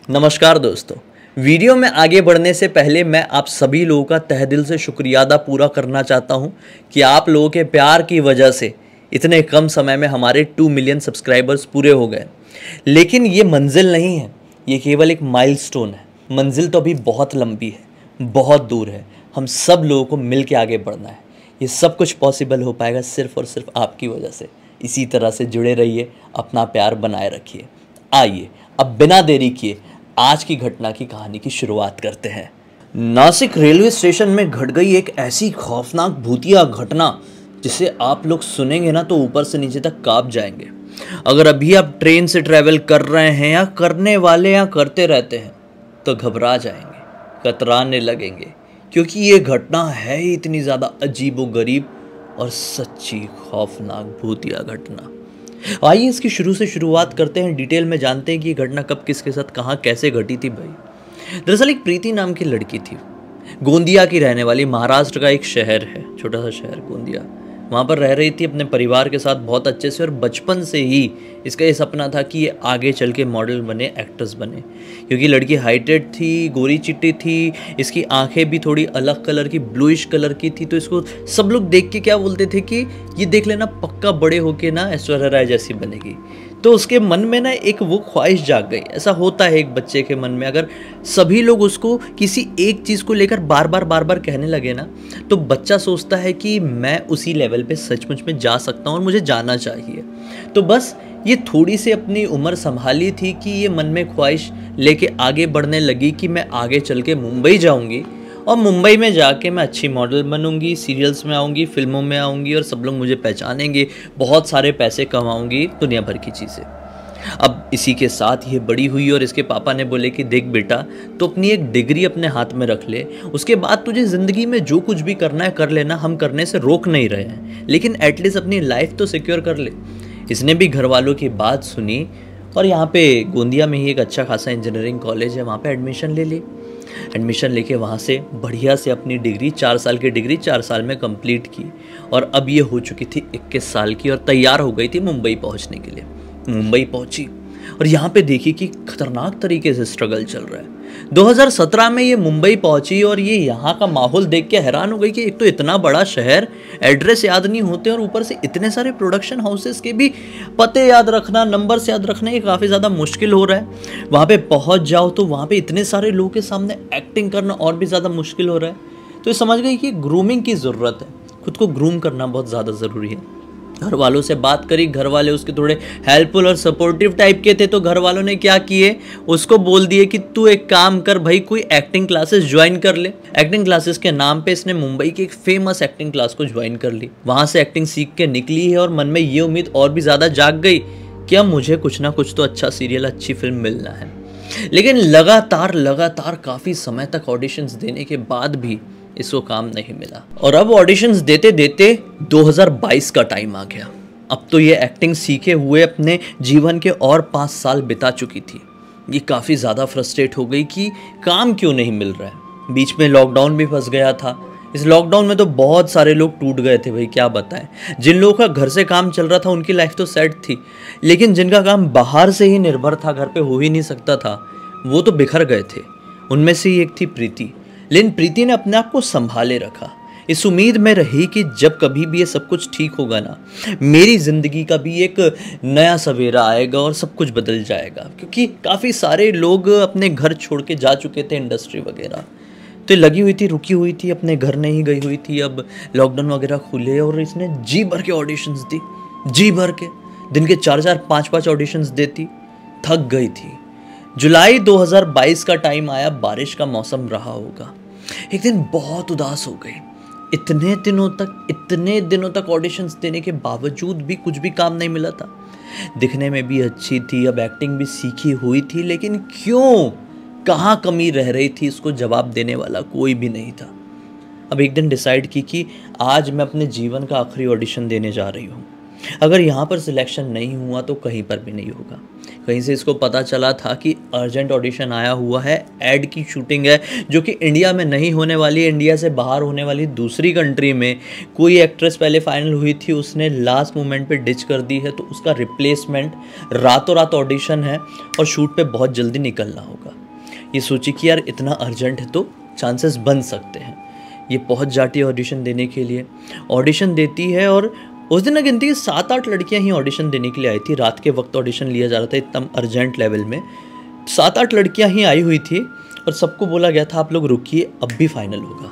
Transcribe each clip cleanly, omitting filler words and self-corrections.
नमस्कार दोस्तों। वीडियो में आगे बढ़ने से पहले मैं आप सभी लोगों का तहे दिल से शुक्रिया अदा पूरा करना चाहता हूं कि आप लोगों के प्यार की वजह से इतने कम समय में हमारे 2 मिलियन सब्सक्राइबर्स पूरे हो गए। लेकिन ये मंजिल नहीं है, ये केवल एक माइलस्टोन है। मंजिल तो अभी बहुत लंबी है, बहुत दूर है। हम सब लोगों को मिल के आगे बढ़ना है। ये सब कुछ पॉसिबल हो पाएगा सिर्फ और सिर्फ आपकी वजह से। इसी तरह से जुड़े रहिए, अपना प्यार बनाए रखिए। आइए अब बिना देरी किए आज की घटना की कहानी की शुरुआत करते हैं। नासिक रेलवे स्टेशन में घट गई एक ऐसी खौफनाक भूतिया घटना जिसे आप लोग सुनेंगे ना तो ऊपर से नीचे तक कांप जाएंगे। अगर अभी आप ट्रेन से ट्रैवल कर रहे हैं या करने वाले या करते रहते हैं तो घबरा जाएंगे, कतराने लगेंगे, क्योंकि ये घटना है ही इतनी ज़्यादा अजीबोगरीब और सच्ची खौफनाक भूतिया घटना। आइए इसकी शुरू से शुरुआत करते हैं, डिटेल में जानते हैं कि ये घटना कब किसके साथ कहाँ कैसे घटी थी। भाई दरअसल एक प्रीति नाम की लड़की थी, गोंदिया की रहने वाली। महाराष्ट्र का एक शहर है, छोटा सा शहर गोंदिया। वहाँ पर रह रही थी अपने परिवार के साथ बहुत अच्छे से, और बचपन से ही इसका ये सपना था कि ये आगे चल के मॉडल बने, एक्ट्रेस बने। क्योंकि लड़की हाइटेड थी, गोरी चिट्टी थी, इसकी आंखें भी थोड़ी अलग कलर की, ब्लूइश कलर की थी। तो इसको सब लोग देख के क्या बोलते थे कि ये देख लेना पक्का बड़े होके ना ऐश्वर्या राय जैसी बनेगी। तो उसके मन में ना एक वो ख्वाहिश जाग गई। ऐसा होता है एक बच्चे के मन में, अगर सभी लोग उसको किसी एक चीज़ को लेकर बार बार कहने लगे ना तो बच्चा सोचता है कि मैं उसी लेवल पे सचमुच में जा सकता हूँ और मुझे जाना चाहिए। तो बस ये थोड़ी सी अपनी उम्र संभाली थी कि ये मन में ख्वाहिश लेके आगे बढ़ने लगी कि मैं आगे चल के मुंबई जाऊँगी और मुंबई में जाके मैं अच्छी मॉडल बनूंगी, सीरियल्स में आऊँगी, फिल्मों में आऊँगी और सब लोग मुझे पहचानेंगे, बहुत सारे पैसे कमाऊँगी, दुनिया भर की चीज़ें। अब इसी के साथ ये बड़ी हुई और इसके पापा ने बोले कि देख बेटा, तो अपनी एक डिग्री अपने हाथ में रख ले, उसके बाद तुझे ज़िंदगी में जो कुछ भी करना है कर लेना, हम करने से रोक नहीं रहे हैं, लेकिन एटलीस्ट अपनी लाइफ तो सिक्योर कर ले। इसने भी घर वालों की बात सुनी और यहाँ पे गोंदिया में ही एक अच्छा खासा इंजीनियरिंग कॉलेज है, वहाँ पे एडमिशन ले ली। एडमिशन लेके वहाँ से बढ़िया से अपनी डिग्री, 4 साल की डिग्री 4 साल में कंप्लीट की, और अब ये हो चुकी थी 21 साल की और तैयार हो गई थी मुंबई पहुँचने के लिए। मुंबई पहुँची और यहाँ पे देखी कि खतरनाक तरीके से स्ट्रगल चल रहा है। 2017 में ये मुंबई पहुँची और ये यहाँ का माहौल देख के हैरान हो गई कि एक तो इतना बड़ा शहर, एड्रेस याद नहीं होते और ऊपर से इतने सारे प्रोडक्शन हाउसेस के भी पते याद रखना, नंबर्स याद रखना, ये काफ़ी ज़्यादा मुश्किल हो रहा है। वहाँ पे पहुँच जाओ तो वहाँ पे इतने सारे लोगों के सामने एक्टिंग करना और भी ज़्यादा मुश्किल हो रहा है। तो ये समझ गई कि ग्रूमिंग की ज़रूरत है, खुद को ग्रूम करना बहुत ज़्यादा ज़रूरी है। घर वालों से बात करी, घर वाले उसके थोड़े हेल्पफुल और सपोर्टिव टाइप के थे, तो घर वालों ने क्या किए, उसको बोल दिए कि तू एक काम कर भाई, कोई एक्टिंग क्लासेस ज्वाइन कर ले। एक्टिंग क्लासेस के नाम पे इसने मुंबई की एक फेमस एक्टिंग क्लास को ज्वाइन कर ली। वहां से एक्टिंग सीख के निकली है और मन में ये उम्मीद और भी ज़्यादा जाग गई कि अब मुझे कुछ ना कुछ तो अच्छा सीरियल, अच्छी फिल्म मिलना है। लेकिन लगातार काफ़ी समय तक ऑडिशंस देने के बाद भी इसको काम नहीं मिला, और अब ऑडिशंस देते देते 2022 का टाइम आ गया। अब तो ये एक्टिंग सीखे हुए अपने जीवन के और 5 साल बिता चुकी थी। ये काफ़ी ज़्यादा फ्रस्ट्रेट हो गई कि काम क्यों नहीं मिल रहा है। बीच में लॉकडाउन भी फंस गया था। इस लॉकडाउन में तो बहुत सारे लोग टूट गए थे भाई, क्या बताएं। जिन लोगों का घर से काम चल रहा था उनकी लाइफ तो सेट थी, लेकिन जिनका काम बाहर से ही निर्भर था, घर पे हो ही नहीं सकता था, वो तो बिखर गए थे। उनमें से ही एक थी प्रीति। लेकिन प्रीति ने अपने आप को संभाले रखा, इस उम्मीद में रही कि जब कभी भी ये सब कुछ ठीक होगा ना, मेरी ज़िंदगी का भी एक नया सवेरा आएगा और सब कुछ बदल जाएगा। क्योंकि काफ़ी सारे लोग अपने घर छोड़ के जा चुके थे, इंडस्ट्री वगैरह। तो लगी हुई थी, रुकी हुई थी, अपने घर नहीं गई हुई थी। अब लॉकडाउन वगैरह खुले और इसने जी भर के ऑडिशंस दी, जी भर के दिन के 4-4 5-5 ऑडिशंस देती, थक गई थी। जुलाई 2022 का टाइम आया, बारिश का मौसम रहा होगा। एक दिन बहुत उदास हो गई। इतने दिनों तक ऑडिशंस देने के बावजूद भी कुछ भी काम नहीं मिला था। दिखने में भी अच्छी थी, अब एक्टिंग भी सीखी हुई थी, लेकिन क्यों, कहाँ कमी रह रही थी, इसको जवाब देने वाला कोई भी नहीं था। अब एक दिन डिसाइड की कि आज मैं अपने जीवन का आखिरी ऑडिशन देने जा रही हूँ। अगर यहाँ पर सिलेक्शन नहीं हुआ तो कहीं पर भी नहीं होगा। कहीं से इसको पता चला था कि अर्जेंट ऑडिशन आया हुआ है, एड की शूटिंग है जो कि इंडिया में नहीं होने वाली, इंडिया से बाहर होने वाली दूसरी कंट्री में। कोई एक्ट्रेस पहले फाइनल हुई थी, उसने लास्ट मोमेंट पे डिच कर दी है, तो उसका रिप्लेसमेंट, रातों रात ऑडिशन है और शूट पे बहुत जल्दी निकलना होगा। ये सोची कि यार इतना अर्जेंट है तो चांसेस बन सकते हैं। ये पहुंच जाती है ऑडिशन देने के लिए, ऑडिशन देती है और उस दिन गिनती 7-8 लड़कियां ही ऑडिशन देने के लिए आई थी। रात के वक्त ऑडिशन लिया जा रहा था, इतना अर्जेंट लेवल में 7-8 लड़कियां ही आई हुई थी और सबको बोला गया था आप लोग रुकिए, अब भी फाइनल होगा।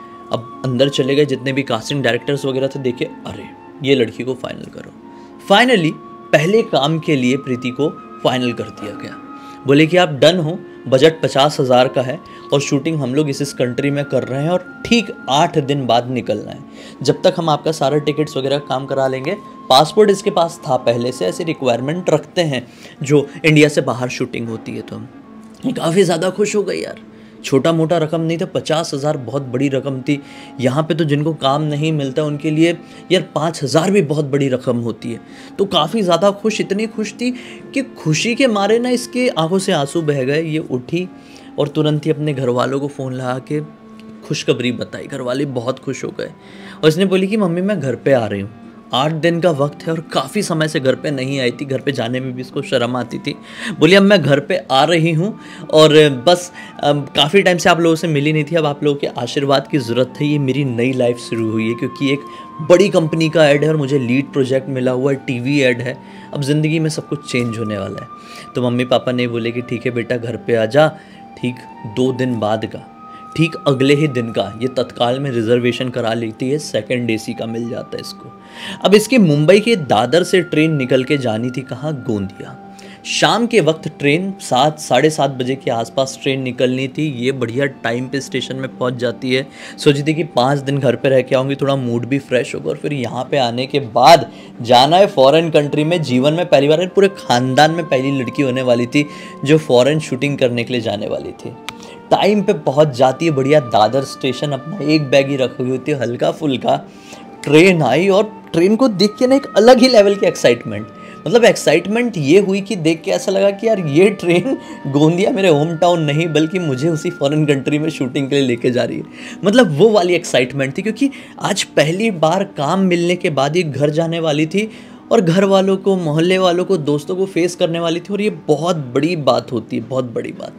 अब अंदर चले गए जितने भी कास्टिंग डायरेक्टर्स वगैरह थे, देखे अरे ये लड़की को फाइनल करो। फाइनली पहले काम के लिए प्रीति को फाइनल कर दिया गया। बोले कि आप डन हो, बजट 50,000 का है और शूटिंग हम लोग इस कंट्री में कर रहे हैं और ठीक 8 दिन बाद निकलना है। जब तक हम आपका सारा टिकट्स वगैरह काम करा लेंगे। पासपोर्ट इसके पास था पहले से, ऐसे रिक्वायरमेंट रखते हैं जो इंडिया से बाहर शूटिंग होती है। तो काफ़ी ज़्यादा खुश हो गई यार, छोटा मोटा रकम नहीं था, 50,000 बहुत बड़ी रकम थी। यहाँ पे तो जिनको काम नहीं मिलता उनके लिए यार 5,000 भी बहुत बड़ी रकम होती है। तो काफ़ी ज़्यादा खुश, इतनी खुश थी कि खुशी के मारे ना इसके आंखों से आंसू बह गए। ये उठी और तुरंत ही अपने घर वालों को फ़ोन लगा के खुशखबरी बताई। घर वाले बहुत खुश हो गए और इसने बोली कि मम्मी मैं घर पे आ रही हूँ। 8 दिन का वक्त है और काफ़ी समय से घर पे नहीं आई थी, घर पे जाने में भी इसको शर्म आती थी। बोली अब मैं घर पे आ रही हूँ और बस काफ़ी टाइम से आप लोगों से मिली नहीं थी, अब आप लोगों के आशीर्वाद की ज़रूरत है। ये मेरी नई लाइफ शुरू हुई है क्योंकि एक बड़ी कंपनी का ऐड है और मुझे लीड प्रोजेक्ट मिला हुआ है, टीवी ऐड है। अब ज़िंदगी में सब कुछ चेंज होने वाला है। तो मम्मी पापा ने बोले कि ठीक है बेटा घर पर आ जा। ठीक 2 दिन बाद का, ठीक अगले ही दिन का ये तत्काल में रिजर्वेशन करा लेती है, 2nd AC का मिल जाता है इसको। अब इसके मुंबई के दादर से ट्रेन निकल के जानी थी कहाँ, गोंदिया। शाम के वक्त ट्रेन 7, साढ़े 7 बजे के आसपास ट्रेन निकलनी थी। ये बढ़िया टाइम पे स्टेशन में पहुंच जाती है। सोची थी कि 5 दिन घर पे रह के आऊँगी, थोड़ा मूड भी फ्रेश होगा और फिर यहाँ पे आने के बाद जाना है फॉरेन कंट्री में। जीवन में पहली बार, पूरे खानदान में पहली लड़की होने वाली थी जो फॉरेन शूटिंग करने के लिए जाने वाली थी। टाइम पे पहुंच जाती है बढ़िया दादर स्टेशन, अपना एक बैग ही रखी हुई थी हल्का फुल्का। ट्रेन आई और ट्रेन को देख के ना एक अलग ही लेवल की एक्साइटमेंट, मतलब एक्साइटमेंट ये हुई कि देख के ऐसा लगा कि यार ये ट्रेन गोंदिया मेरे होम टाउन नहीं बल्कि मुझे उसी फॉरेन कंट्री में शूटिंग के लिए लेके जा रही है। मतलब वो वाली एक्साइटमेंट थी क्योंकि आज पहली बार काम मिलने के बाद ये घर जाने वाली थी और घर वालों को, मोहल्ले वालों को, दोस्तों को फेस करने वाली थी। और ये बहुत बड़ी बात होती है, बहुत बड़ी बात।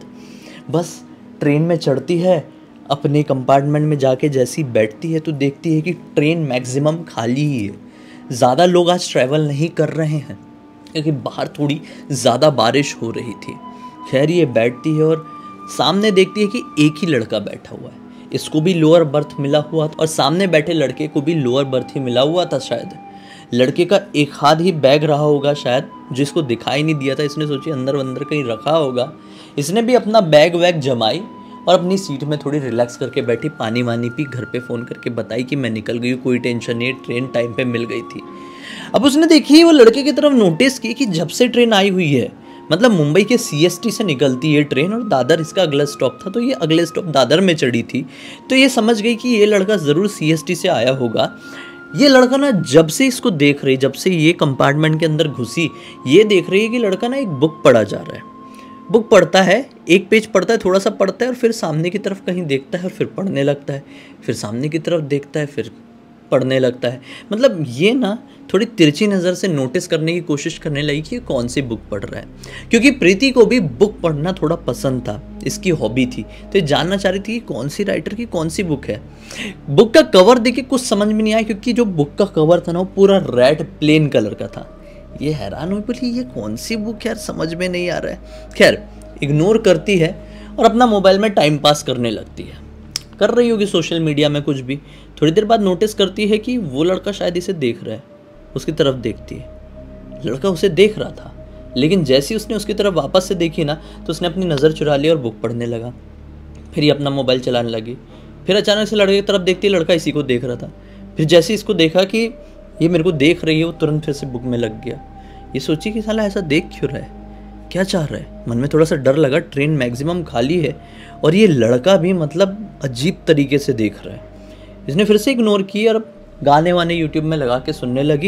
बस ट्रेन में चढ़ती है, अपने कंपार्टमेंट में जाके जैसी बैठती है तो देखती है कि ट्रेन मैक्सिमम खाली ही है। ज़्यादा लोग आज ट्रैवल नहीं कर रहे हैं क्योंकि बाहर थोड़ी ज़्यादा बारिश हो रही थी। खैर ये बैठती है और सामने देखती है कि एक ही लड़का बैठा हुआ है। इसको भी लोअर बर्थ मिला हुआ था और सामने बैठे लड़के को भी लोअर बर्थ ही मिला हुआ था। शायद लड़के का एक हाथ ही बैग रहा होगा शायद, जिसको दिखाई नहीं दिया था। इसने सोची अंदर अंदर कहीं रखा होगा। इसने भी अपना बैग वैग जमाई और अपनी सीट में थोड़ी रिलैक्स करके बैठी, पानी वानी पी, घर पे फ़ोन करके बताई कि मैं निकल गई हूँ, कोई टेंशन नहीं, ट्रेन टाइम पे मिल गई थी। अब उसने देखी वो लड़के की तरफ नोटिस की कि जब से ट्रेन आई हुई है, मतलब मुंबई के CST से निकलती है ट्रेन और दादर इसका अगला स्टॉप था, तो ये अगले स्टॉप दादर में चढ़ी थी। तो ये समझ गई कि ये लड़का ज़रूर CST से आया होगा। ये लड़का ना जब से इसको देख रही, जब से ये कंपार्टमेंट के अंदर घुसी, ये देख रही है कि लड़का ना एक बुक पढ़ा जा रहा है। बुक पढ़ता है, एक पेज पढ़ता है, थोड़ा सा पढ़ता है और फिर सामने की तरफ कहीं देखता है और फिर पढ़ने लगता है, फिर सामने की तरफ देखता है, फिर पढ़ने लगता है। मतलब ये ना थोड़ी तिरछी नज़र से नोटिस करने की कोशिश करने लगी कि कौन सी बुक पढ़ रहा है, क्योंकि प्रीति को भी बुक पढ़ना थोड़ा पसंद था, इसकी हॉबी थी। तो ये जानना चाह रही थी कि कौन सी राइटर की कौन सी बुक है। बुक का कवर देख के कुछ समझ में नहीं आया क्योंकि जो बुक का कवर था ना वो पूरा रेड प्लेन कलर का था। ये हैरान हुई, बोली ये कौन सी बुक यार, समझ में नहीं आ रहा है। खैर इग्नोर करती है और अपना मोबाइल में टाइम पास करने लगती है। कर रही होगी सोशल मीडिया में कुछ भी। थोड़ी देर बाद नोटिस करती है कि वो लड़का शायद इसे देख रहा है, उसकी तरफ देखती है। लड़का उसे देख रहा था, लेकिन जैसे ही उसने उसकी तरफ वापस से देखी ना तो उसने अपनी नज़र चुरा ली और बुक पढ़ने लगा। फिर ये अपना मोबाइल चलाने लगी। फिर अचानक से लड़के की तरफ देखती, लड़का इसी को देख रहा था। फिर जैसे इसको देखा कि ये मेरे को देख रही है, वो तुरंत फिर से बुक में लग गया। ये सोची कि साला ऐसा देख क्यों रहा है, क्या चाह रहा है। मन में थोड़ा सा डर लगा, ट्रेन मैक्सिमम खाली है और ये लड़का भी मतलब अजीब तरीके से देख रहा है। इसने फिर से इग्नोर की और गाने वाने यूट्यूब में लगा के सुनने लगी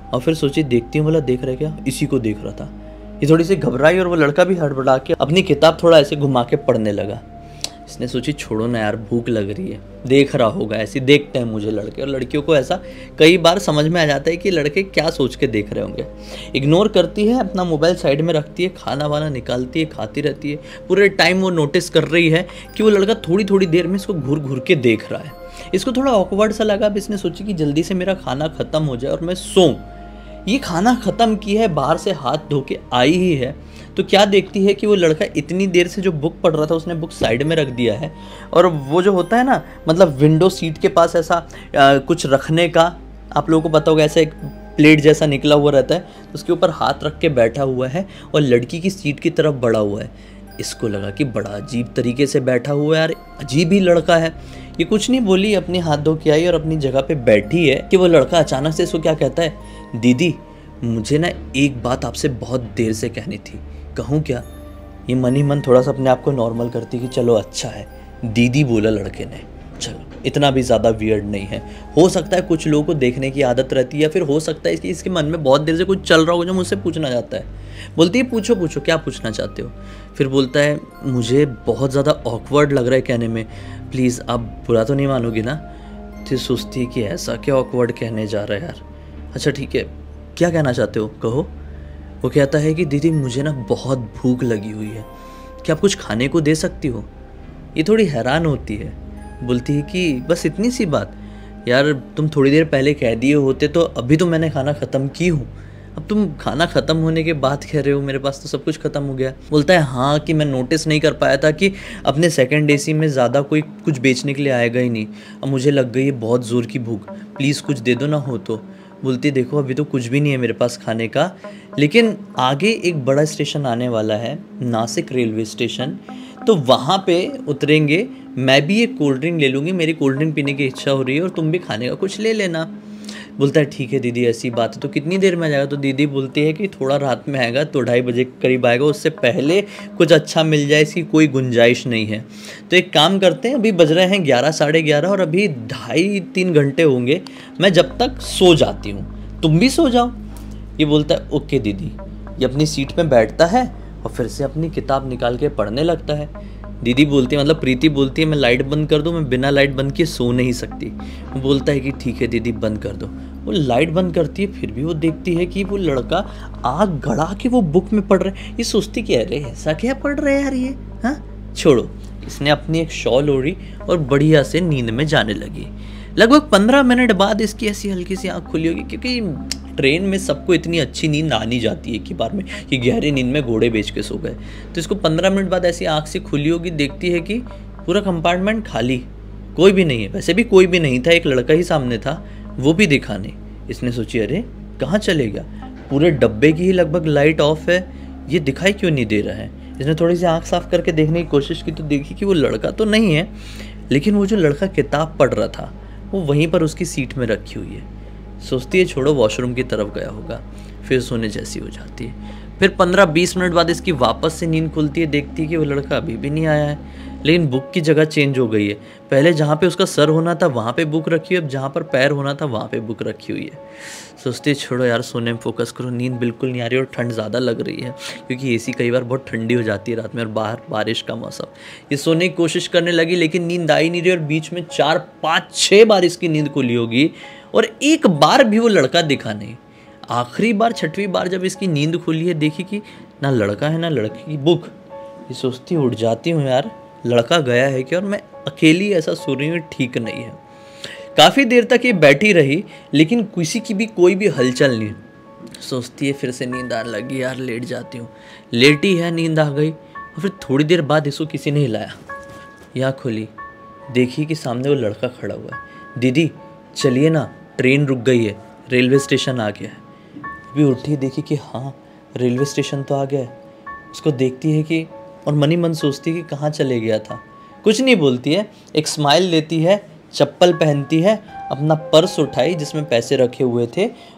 और फिर सोची देखती हूँ, बोला देख रहे क्या, इसी को देख रहा था। ये थोड़ी सी घबराई और वो लड़का भी हड़बड़ा के अपनी किताब थोड़ा ऐसे घुमा के पढ़ने लगा। इसने सोची छोड़ो ना यार, भूख लग रही है, देख रहा होगा, ऐसे देखते हैं मुझे लड़के। और लड़कियों को ऐसा कई बार समझ में आ जाता है कि लड़के क्या सोच के देख रहे होंगे। इग्नोर करती है, अपना मोबाइल साइड में रखती है, खाना वाना निकालती है, खाती रहती है। पूरे टाइम वो नोटिस कर रही है कि वो लड़का थोड़ी थोड़ी देर में इसको घूर घूर के देख रहा है। इसको थोड़ा ऑकवर्ड सा लगा। अब इसने सोची कि जल्दी से मेरा खाना ख़त्म हो जाए और मैं सोऊं। ये खाना ख़त्म किया है, बाहर से हाथ धो के आई ही है, तो क्या देखती है कि वो लड़का इतनी देर से जो बुक पढ़ रहा था उसने बुक साइड में रख दिया है। और वो जो होता है ना, मतलब विंडो सीट के पास ऐसा कुछ रखने का, आप लोगों को पता होगा, ऐसा एक प्लेट जैसा निकला हुआ रहता है, तो उसके ऊपर हाथ रख के बैठा हुआ है और लड़की की सीट की तरफ बढ़ा हुआ है। इसको लगा कि बड़ा अजीब तरीके से बैठा हुआ है यार, अजीब ही लड़का है। ये कुछ नहीं बोली, अपनी हाथ धो के आई और अपनी जगह पे बैठी है कि वो लड़का अचानक से इसको क्या कहता है, दीदी मुझे ना एक बात आपसे बहुत देर से कहनी थी। कहूँ क्या? ये मन ही मन थोड़ा सा अपने आप को नॉर्मल करती कि चलो अच्छा है, दीदी बोला लड़के ने, चलो इतना भी ज़्यादा वियर्ड नहीं है। हो सकता है कुछ लोगों को देखने की आदत रहती है, या फिर हो सकता है कि इसके मन में बहुत देर से कुछ चल रहा हो जो मुझसे पूछना चाहता है। बोलती है पूछो पूछो, क्या पूछना चाहते हो? फिर बोलता है मुझे बहुत ज़्यादा ऑकवर्ड लग रहा है कहने में, प्लीज़ आप बुरा तो नहीं मानोगी ना? फिर सोचती है कि ऐसा क्या ऑकवर्ड कहने जा रहा है यार। अच्छा ठीक है, क्या कहना चाहते हो, कहो। वो कहता है कि दीदी मुझे ना बहुत भूख लगी हुई है, क्या आप कुछ खाने को दे सकती हो? ये थोड़ी हैरान होती है, बोलती है कि बस इतनी सी बात, यार तुम थोड़ी देर पहले कह दिए होते तो अभी तो मैंने खाना ख़त्म की हूँ, अब तुम खाना ख़त्म होने के बाद कह रहे हो मेरे पास तो सब कुछ ख़त्म हो गया। बोलता है हाँ कि मैं नोटिस नहीं कर पाया था कि अपने सेकंड एसी में ज़्यादा कोई कुछ बेचने के लिए आएगा ही नहीं, अब मुझे लग गई है बहुत ज़ोर की भूख, प्लीज़ कुछ दे दो ना हो तो। बोलती देखो अभी तो कुछ भी नहीं है मेरे पास खाने का, लेकिन आगे एक बड़ा स्टेशन आने वाला है, नासिक रेलवे स्टेशन, तो वहाँ पे उतरेंगे, मैं भी एक कोल्ड ड्रिंक ले लूँगी, मेरी कोल्ड ड्रिंक पीने की इच्छा हो रही है और तुम भी खाने का कुछ ले लेना। बोलता है ठीक है दीदी ऐसी बात है, तो कितनी देर में आ जाएगा? तो दीदी बोलती है कि थोड़ा रात में आएगा, तो 2:30 बजे के करीब आएगा, उससे पहले कुछ अच्छा मिल जाए इसकी कोई गुंजाइश नहीं है। तो एक काम करते हैं, अभी बज रहे हैं 11 साढ़े 11 और अभी 2.5-3 घंटे होंगे, मैं जब तक सो जाती हूँ, तुम भी सो जाओ। ये बोलता है ओके दीदी। ये अपनी सीट पे बैठता है और फिर से अपनी किताब निकाल के पढ़ने लगता है। दीदी बोलती है, मतलब प्रीति बोलती है मैं लाइट बंद कर दूँ, मैं बिना लाइट बंद किए सो नहीं सकती। वो बोलता है कि ठीक है दीदी बंद कर दो। वो लाइट बंद करती है, फिर भी वो देखती है कि वो लड़का आग गड़ा के वो बुक में पढ़ रहा है। ये सोचती कि अरे ऐसा क्या पढ़ रहे हैं यार ये, हाँ छोड़ो। इसने अपनी एक शॉल ओढ़ी और बढ़िया से नींद में जाने लगी। लगभग 15 मिनट बाद इसकी ऐसी हल्की सी आँख खुली होगी, क्योंकि ट्रेन में सबको इतनी अच्छी नींद आ नहीं जाती है एक ही बार में कि गहरी नींद में घोड़े बेच के सो गए। तो इसको 15 मिनट बाद ऐसी आँख से खुली होगी, देखती है कि पूरा कंपार्टमेंट खाली, कोई भी नहीं है। वैसे भी कोई भी नहीं था, एक लड़का ही सामने था, वो भी दिखा नहीं। इसने सोची अरे कहाँ चले गया, पूरे डब्बे की ही लगभग लाइट ऑफ है, ये दिखाई क्यों नहीं दे रहा है। इसने थोड़ी सी आँख साफ करके देखने की कोशिश की तो देखी कि वो लड़का तो नहीं है, लेकिन वो जो लड़का किताब पढ़ रहा था वो वहीं पर उसकी सीट में रखी हुई है। सोचती है छोड़ो वॉशरूम की तरफ गया होगा, फिर सोने जैसी हो जाती है। फिर 15-20 मिनट बाद इसकी वापस से नींद खुलती है, देखती है कि वो लड़का अभी भी नहीं आया है, लेकिन बुक की जगह चेंज हो गई है। पहले जहाँ पे उसका सर होना था वहाँ पे बुक रखी हुई है, अब जहाँ पर पैर होना था वहाँ पे बुक रखी हुई है। सोचती है छोड़ो यार सोने में फोकस करो, नींद बिल्कुल नहीं आ रही और ठंड ज़्यादा लग रही है, क्योंकि एसी कई बार बहुत ठंडी हो जाती है रात में और बाहर बारिश का मौसम। ये सोने की कोशिश करने लगी लेकिन नींद आ ही नहीं रही और बीच में 4-5-6 बार इसकी नींद खुली होगी और एक बार भी वो लड़का दिखा नहीं। आखिरी बार 6वीं बार जब इसकी नींद खुली है, देखी कि ना लड़का है ना लड़की की बुक। ये सोचती उठ जाती हूँ यार, लड़का गया है क्या और मैं अकेली ऐसा सो रही हूँ, ठीक नहीं है। काफ़ी देर तक ये बैठी रही लेकिन किसी की भी कोई भी हलचल नहीं। सोचती है फिर से नींद आने लगी, यार लेट जाती हूँ। लेटी है, नींद आ गई और फिर थोड़ी देर बाद इसको किसी ने हिलाया। यहाँ खुली, देखी कि सामने वो लड़का खड़ा हुआ है। दीदी चलिए ना, ट्रेन रुक गई है, रेलवे स्टेशन आ गया है। अभी उठी, देखी कि हाँ रेलवे स्टेशन तो आ गया है। उसको देखती है कि और मन ही मन सोचती है कि कहाँ चले गया था। कुछ नहीं बोलती है, एक स्माइल लेती है, चप्पल पहनती है, अपना पर्स उठाई जिसमें पैसे रखे हुए थे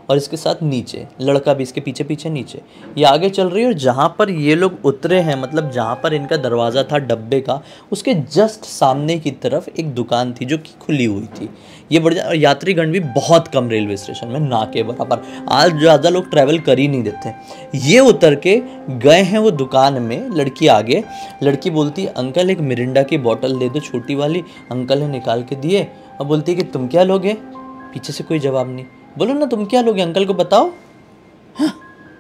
और इसके साथ नीचे लड़का भी इसके पीछे पीछे नीचे। ये आगे चल रही है और जहाँ पर ये लोग उतरे हैं, मतलब जहाँ पर इनका दरवाज़ा था डब्बे का, उसके जस्ट सामने की तरफ एक दुकान थी जो कि खुली हुई थी। ये बढ़िया यात्रीगण भी बहुत कम रेलवे स्टेशन में, ना के बराबर। आज ज़्यादा लोग ट्रैवल कर ही नहीं देते। ये उतर के गए हैं वो दुकान में, लड़की आगे। लड़की बोलती है अंकल एक मिरिंडा की बोतल दे दो छोटी वाली। अंकल ने निकाल के दिए और बोलती है कि तुम क्या लोगे? पीछे से कोई जवाब नहीं। बोलो ना तुम क्या लोगे, अंकल को बताओ। हाँ,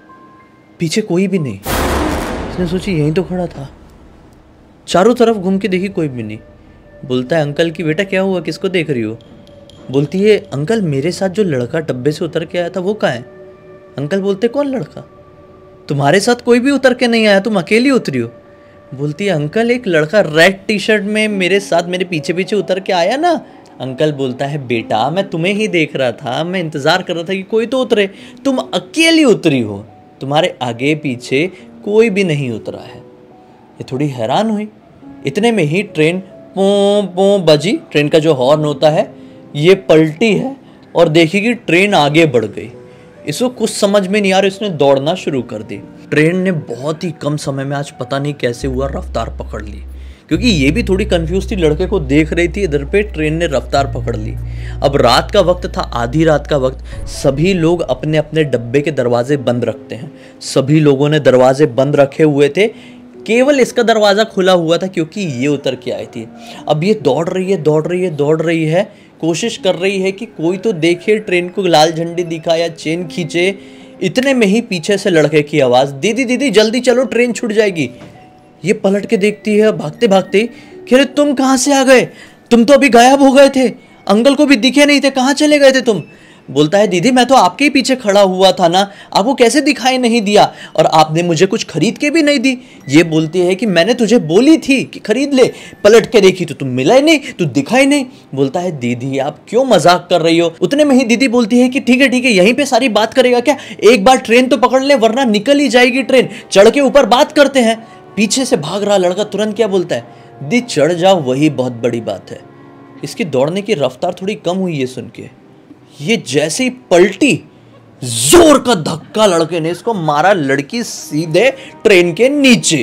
पीछे कोई भी नहीं। इसने सोची यहीं तो खड़ा था, चारों तरफ घूम के देखी कोई भी नहीं। बोलता है अंकल की बेटा क्या हुआ, किसको देख रही हो? बोलती है अंकल मेरे साथ जो लड़का डब्बे से उतर के आया था वो कहाँ है? अंकल बोलते कौन लड़का? तुम्हारे साथ कोई भी उतर के नहीं आया, तुम अकेली उतरी हो। बोलती है अंकल एक लड़का रेड टी शर्ट में मेरे साथ मेरे पीछे पीछे उतर के आया ना। अंकल बोलता है बेटा मैं तुम्हें ही देख रहा था, मैं इंतज़ार कर रहा था कि कोई तो उतरे, तुम अकेली उतरी हो, तुम्हारे आगे पीछे कोई भी नहीं उतरा है। ये थोड़ी हैरान हुई। इतने में ही ट्रेन पों पों बजी। ट्रेन का जो हॉर्न होता है ये पलटी है और देखी कि ट्रेन आगे बढ़ गई। इसको कुछ समझ में नहीं आ रहा, इसने दौड़ना शुरू कर दी। ट्रेन ने बहुत ही कम समय में, आज पता नहीं कैसे हुआ, रफ्तार पकड़ ली। क्योंकि ये भी थोड़ी कंफ्यूज थी, लड़के को देख रही थी इधर पे, ट्रेन ने रफ्तार पकड़ ली। अब रात का वक्त था, आधी रात का वक्त। सभी लोग अपने अपने डब्बे के दरवाजे बंद रखते हैं। सभी लोगों ने दरवाजे बंद रखे हुए थे, केवल इसका दरवाज़ा खुला हुआ था क्योंकि ये उतर के आई थी। अब ये दौड़ रही है, दौड़ रही है, दौड़ रही है, कोशिश कर रही है कि कोई तो देखे, ट्रेन को लाल झंडी दिखा या चेन खींचे। इतने में ही पीछे से लड़के की आवाज़, दीदी दीदी जल्दी चलो ट्रेन छूट जाएगी। ये पलट के देखती है भागते भागते कि अरे तुम कहाँ से आ गए, तुम तो अभी गायब हो गए थे, अंकल को भी दिखे नहीं थे, कहाँ चले गए थे तुम? बोलता है दीदी मैं तो आपके ही पीछे खड़ा हुआ था ना, आपको कैसे दिखाई नहीं दिया, और आपने मुझे कुछ खरीद के भी नहीं दी। ये बोलती है कि मैंने तुझे बोली थी कि खरीद ले, पलट के देखी तो तुम मिला ही नहीं, तू दिखाई नहीं। बोलता है दीदी आप क्यों मजाक कर रही हो? उतने में ही दीदी बोलती है कि ठीक है यहीं पे सारी बात करेगा क्या, एक बार ट्रेन तो पकड़ ले वरना निकल ही जाएगी ट्रेन, चढ़ के ऊपर बात करते हैं। पीछे से भाग रहा लड़का तुरंत क्या बोलता है, दी चढ़ जाओ वही बहुत बड़ी बात है। इसकी दौड़ने की रफ्तार थोड़ी कम हुई है सुन के। ये जैसे ही पलटी, जोर का धक्का लड़के ने इसको मारा, लड़की सीधे ट्रेन के नीचे।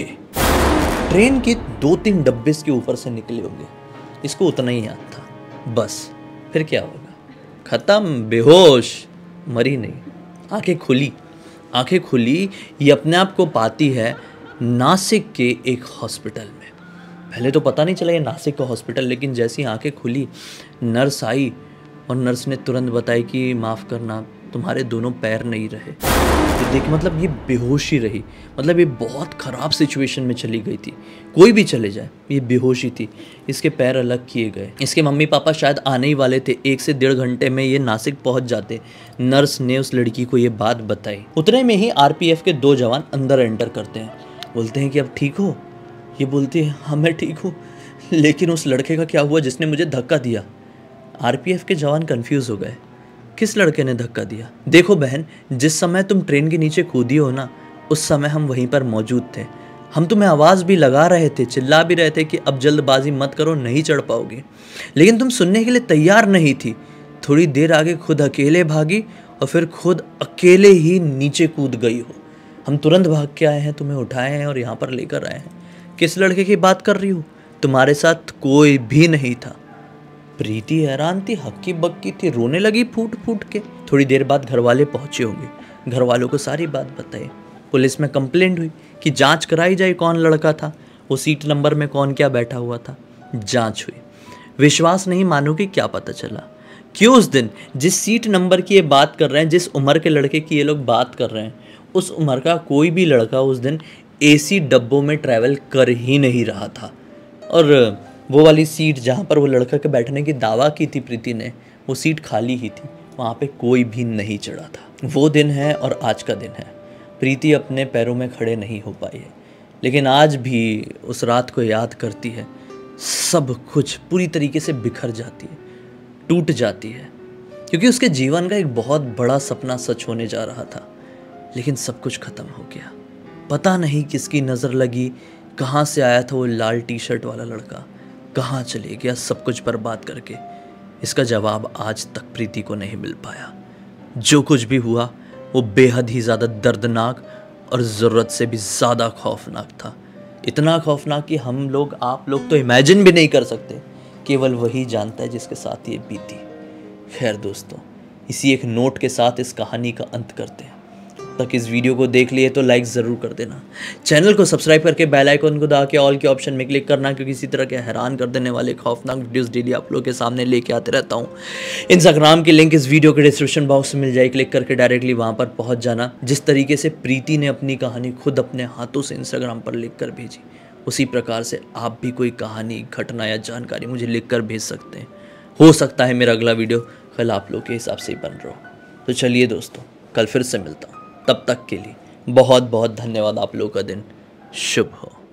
ट्रेन के 2-3 डब्बे इसके ऊपर से निकले होंगे, इसको उतना ही याद था। बस फिर क्या होगा, खत्म, बेहोश, मरी नहीं। आंखें खुली, ये अपने आप को पाती है नासिक के एक हॉस्पिटल में। पहले तो पता नहीं चला ये नासिक का हॉस्पिटल, लेकिन जैसी आंखें खुली नर्स आई और नर्स ने तुरंत बताई कि माफ़ करना तुम्हारे दोनों पैर नहीं रहे। तो देखिए मतलब ये बेहोशी रही, मतलब ये बहुत ख़राब सिचुएशन में चली गई थी। कोई भी चले जाए, ये बेहोशी थी। इसके पैर अलग किए गए। इसके मम्मी पापा शायद आने ही वाले थे, 1 से 1.5 घंटे में ये नासिक पहुंच जाते। नर्स ने उस लड़की को ये बात बताई। उतने में ही आरपीएफ के 2 जवान अंदर एंटर करते हैं। बोलते हैं कि अब ठीक हो? ये बोलती है हाँ मैं ठीक हूँ, लेकिन उस लड़के का क्या हुआ जिसने मुझे धक्का दिया? आरपीएफ के जवान कंफ्यूज हो गए, किस लड़के ने धक्का दिया? देखो बहन, जिस समय तुम ट्रेन के नीचे कूदी हो ना, उस समय हम वहीं पर मौजूद थे। हम तुम्हें आवाज़ भी लगा रहे थे, चिल्ला भी रहे थे कि अब जल्दबाजी मत करो, नहीं चढ़ पाओगे, लेकिन तुम सुनने के लिए तैयार नहीं थी। थोड़ी देर आगे खुद अकेले भागी और फिर खुद अकेले ही नीचे कूद गई हो। हम तुरंत भाग के आए हैं, तुम्हें उठाए हैं और यहाँ पर लेकर आए हैं। किस लड़के की बात कर रही हो? तुम्हारे साथ कोई भी नहीं था। प्रीति हैरान थी, हक्की बक्की थी, रोने लगी फूट फूट के। थोड़ी देर बाद घर वाले पहुंचे होंगे, घर वालों को सारी बात बताई। पुलिस में कंप्लेंट हुई कि जांच कराई जाए कौन लड़का था, वो सीट नंबर में कौन क्या बैठा हुआ था। जांच हुई। विश्वास नहीं मानोगे क्या पता चला कि उस दिन जिस सीट नंबर की ये बात कर रहे हैं, जिस उम्र के लड़के की ये लोग बात कर रहे हैं, उस उम्र का कोई भी लड़का उस दिन एसी डब्बों में ट्रैवल कर ही नहीं रहा था। और वो वाली सीट जहाँ पर वो लड़का के बैठने की दावा की थी प्रीति ने, वो सीट खाली ही थी, वहाँ पे कोई भी नहीं चढ़ा था। वो दिन है और आज का दिन है। प्रीति अपने पैरों में खड़े नहीं हो पाई है, लेकिन आज भी उस रात को याद करती है। सब कुछ पूरी तरीके से बिखर जाती है, टूट जाती है, क्योंकि उसके जीवन का एक बहुत बड़ा सपना सच होने जा रहा था, लेकिन सब कुछ ख़त्म हो गया। पता नहीं किसकी नज़र लगी, कहाँ से आया था वो लाल टी शर्ट वाला लड़का, कहाँ चले गया सब कुछ बर्बाद करके। इसका जवाब आज तक प्रीति को नहीं मिल पाया। जो कुछ भी हुआ वो बेहद ही ज़्यादा दर्दनाक और ज़रूरत से भी ज़्यादा खौफनाक था। इतना खौफनाक कि हम लोग, आप लोग तो इमेजिन भी नहीं कर सकते। केवल वही जानता है जिसके साथ ये बीती। खैर दोस्तों, इसी एक नोट के साथ इस कहानी का अंत करते हैं। तक इस वीडियो को देख लिए तो लाइक ज़रूर कर देना, चैनल को सब्सक्राइब करके बेल आइकन को दबा के ऑल के ऑप्शन में क्लिक करना, क्योंकि इसी तरह के हैरान कर देने वाले खौफनाक वीडियोस डेली आप लोगों के सामने लेके आते रहता हूँ। इंस्टाग्राम की लिंक इस वीडियो के डिस्क्रिप्शन बॉक्स में मिल जाए, क्लिक करके डायरेक्टली वहाँ पर पहुँच जाना। जिस तरीके से प्रीति ने अपनी कहानी खुद अपने हाथों से इंस्टाग्राम पर लिख कर भेजी, उसी प्रकार से आप भी कोई कहानी, घटना या जानकारी मुझे लिख कर भेज सकते हैं। हो सकता है मेरा अगला वीडियो कल आप लोग के हिसाब से ही बन रहा हो। तो चलिए दोस्तों, कल फिर से मिलता हूँ। तब तक के लिए बहुत बहुत धन्यवाद। आप लोगों का दिन शुभ हो।